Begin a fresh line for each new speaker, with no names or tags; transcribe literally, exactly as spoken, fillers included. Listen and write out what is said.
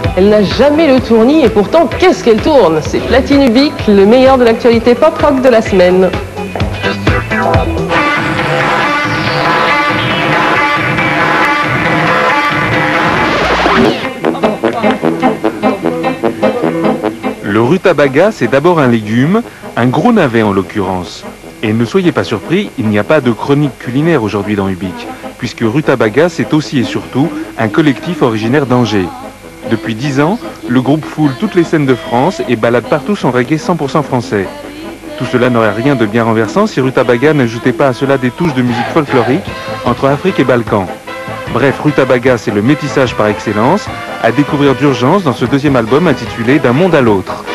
Elle n'a jamais le tournis et pourtant, qu'est-ce qu'elle tourne? C'est Platine Ubik, le meilleur de l'actualité pop-rock de la semaine.
Le rutabaga, c'est d'abord un légume, un gros navet en l'occurrence. Et ne soyez pas surpris, il n'y a pas de chronique culinaire aujourd'hui dans Ubik, puisque Rutabaga, c'est aussi et surtout un collectif originaire d'Angers. Depuis dix ans, le groupe foule toutes les scènes de France et balade partout son reggae cent pour cent français. Tout cela n'aurait rien de bien renversant si Rutabaga n'ajoutait pas à cela des touches de musique folklorique entre Afrique et Balkan. Bref, Rutabaga, c'est le métissage par excellence, à découvrir d'urgence dans ce deuxième album intitulé D'un monde à l'autre.